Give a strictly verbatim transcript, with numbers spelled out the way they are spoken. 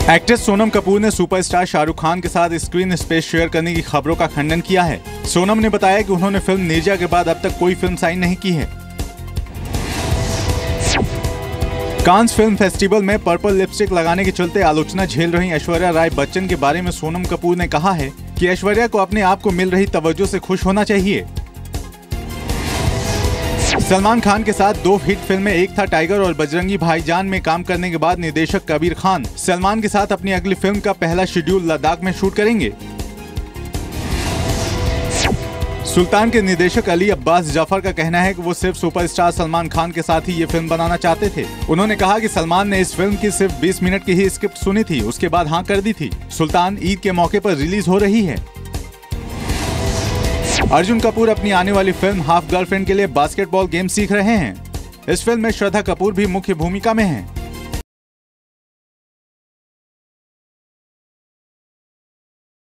Actress Sonam Kapoor ने superstar Shahrukh Khan के साथ स्क्रीन स्पेस शेयर करने की खबरों का खंडन किया है। सोनम ने बताया कि उन्होंने फिल्म नीरजा के बाद अब तक कोई फिल्म साइन नहीं की है। कांस फिल्म फेस्टिवल में पर्पल लिपस्टिक लगाने के चलते आलोचना झेल रही ऐश्वर्या राय बच्चन के बारे में सोनम कपूर ने कहा है कि ऐश्वर्या को अपने आप को मिल रही तवज्जो से खुश होना चाहिए। सलमान खान के साथ दो हिट फिल्में एक था टाइगर और बजरंगी भाईजान में काम करने के बाद निर्देशक कबीर खान सलमान के साथ अपनी अगली फिल्म का पहला शेड्यूल लद्दाख में शूट करेंगे। सुल्तान के निर्देशक अली अब्बास जफर का कहना है कि वो सिर्फ सुपरस्टार सलमान खान के साथ ही ये फिल्म बनाना चाहते थे। उन्होंने कहा कि सलमान ने इस फिल्म की सिर्फ बीस मिनट की ही स्क्रिप्ट सुनी थी, उसके बाद हाँ कर दी थी। सुल्तान ईद के मौके पर रिलीज हो रही है। अर्जुन कपूर अपनी आने वाली फिल्म हाफ गर्लफ्रेंड के लिए बास्केटबॉल गेम सीख रहे हैं। इस फिल्म में श्रद्धा कपूर भी मुख्य भूमिका में हैं।